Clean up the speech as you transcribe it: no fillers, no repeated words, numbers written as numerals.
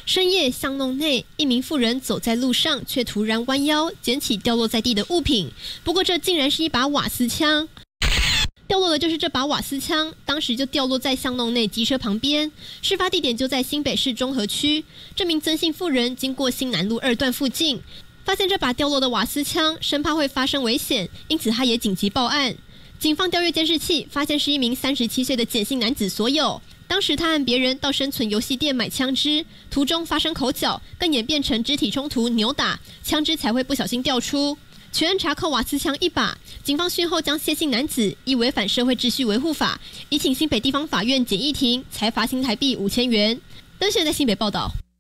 深夜巷弄内，一名妇人走在路上，却突然弯腰捡起掉落在地的物品。不过，这竟然是一把瓦斯枪。掉落的就是这把瓦斯枪，当时就掉落在巷弄内机车旁边。事发地点就在新北市中和区。这名曾姓妇人经过新南路2段附近，发现这把掉落的瓦斯枪，生怕会发生危险，因此他也紧急报案。警方调阅监视器，发现是一名37岁的简姓男子所有。当时他和别人到生存游戏店买枪支，途中发生口角，更演变成肢体冲突、扭打，枪支才会不小心掉出。全案查扣瓦斯枪1把，警方讯后将谢姓男子依违反社会秩序维护法，移请新北地方法院简易庭，裁罚新台币5000元。登讯在新北报道。